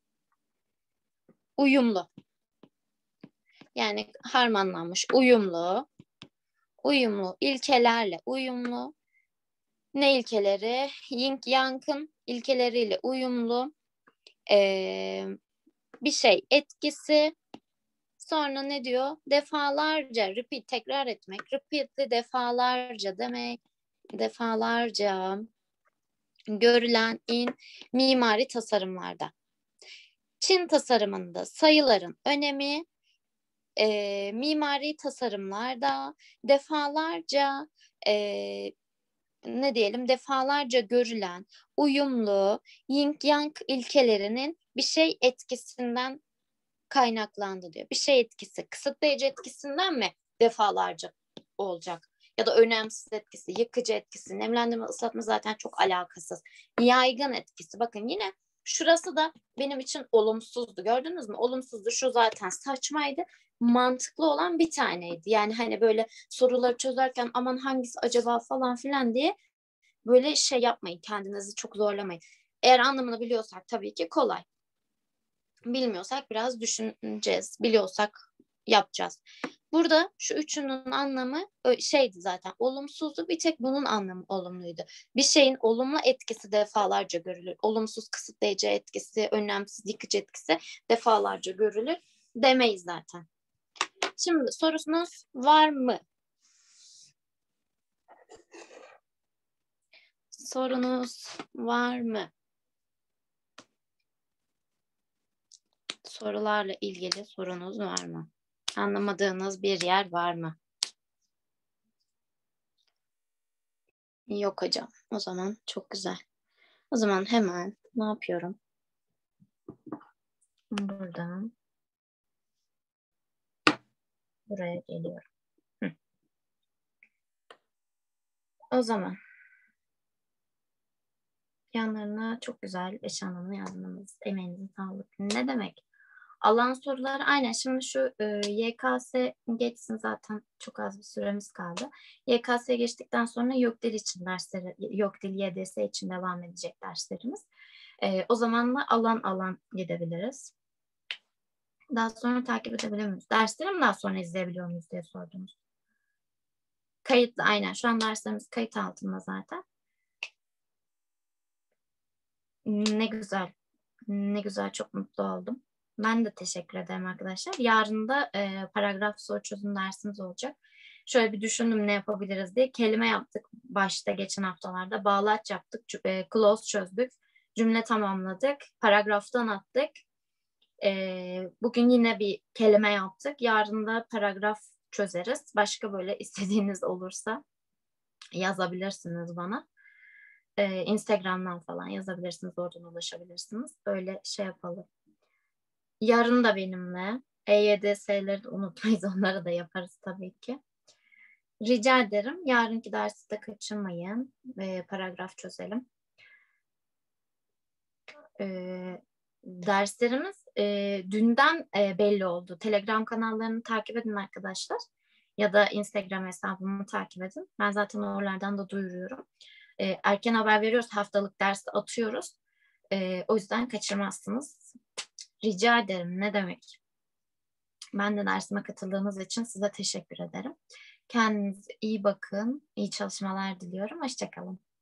Speaker 1: Uyumlu. Yani harmanlanmış, uyumlu. Uyumlu, ilkelerle uyumlu. Ne ilkeleri? Yin Yang'ın ilkeleriyle uyumlu. Ee, bir şey etkisi. Sonra ne diyor? Defalarca, repeat, tekrar etmek. Repeatli defalarca demek. Defalarca görülen in mimari tasarımlarda. Çin tasarımında sayıların önemi, e, mimari tasarımlarda defalarca e, ne diyelim defalarca görülen uyumlu yin yang ilkelerinin bir şey etkisinden kaynaklandı diyor. Bir şey etkisi, kısıtlayıcı etkisinden mi defalarca olacak? Ya da önemsiz etkisi, yıkıcı etkisi, nemlendirme, ıslatma zaten çok alakasız. Yaygın etkisi. Bakın yine şurası da benim için olumsuzdu. Gördünüz mü? Olumsuzdu. Şu zaten saçmaydı. Mantıklı olan bir taneydi. Yani hani böyle soruları çözerken aman hangisi acaba falan filan diye böyle şey yapmayın. Kendinizi çok zorlamayın. Eğer anlamını biliyorsak tabii ki kolay. Bilmiyorsak biraz düşüneceğiz. Biliyorsak yapacağız. Burada şu üçünün anlamı şeydi zaten. Olumsuzdu. Bir tek bunun anlamı olumluydu. Bir şeyin olumlu etkisi defalarca görülür. Olumsuz kısıtlayıcı etkisi, önemsiz yıkıcı etkisi defalarca görülür demeyiz zaten. Şimdi sorusunuz var mı? Sorunuz var mı? Sorularla ilgili sorunuz var mı? Anlamadığınız bir yer var mı? Yok hocam. O zaman çok güzel. O zaman hemen ne yapıyorum? Buradan buraya geliyorum. Hı. O zaman yanlarına çok güzel eş anlamlı yazmanız, emeğinizin sağlık. Ne demek? Alan soruları aynen. Şimdi şu e, Y K S geçsin zaten çok az bir süremiz kaldı. Y K S geçtikten sonra yok dil için dersleri, yok dil Y D S için devam edecek derslerimiz. E, o zaman da alan alan gidebiliriz. Daha sonra takip edebiliyor muyuz? Dersleri mi daha sonra izleyebiliyor muyuz diye sordunuz. Kayıtlı, aynen. Şu an derslerimiz kayıt altında zaten. Ne güzel. Ne güzel. Çok mutlu oldum. Ben de teşekkür ederim arkadaşlar. Yarın da e, paragraf soru çözüm dersimiz olacak. Şöyle bir düşündüm ne yapabiliriz diye. Kelime yaptık başta geçen haftalarda. Bağlaç yaptık. E, clause çözdük. Cümle tamamladık. Paragraftan attık. E, bugün yine bir kelime yaptık. Yarın da paragraf çözeriz. Başka böyle istediğiniz olursa yazabilirsiniz bana. Ee, Instagram'dan falan yazabilirsiniz. Oradan ulaşabilirsiniz. Böyle şey yapalım. Yarın da benimle. E Y D S'leri de unutmayız. Onları da yaparız tabii ki. Rica ederim. Yarınki dersi de kaçırmayın. Ee, paragraf çözelim. Ee, derslerimiz e, dünden e, belli oldu. Telegram kanallarını takip edin arkadaşlar. Ya da Instagram hesabımı takip edin. Ben zaten oralardan da duyuruyorum. E, erken haber veriyoruz. Haftalık ders atıyoruz. E, o yüzden kaçırmazsınız. Rica ederim. Ne demek? Ben de dersime katıldığınız için size teşekkür ederim. Kendinize iyi bakın. İyi çalışmalar diliyorum. Hoşça kalın.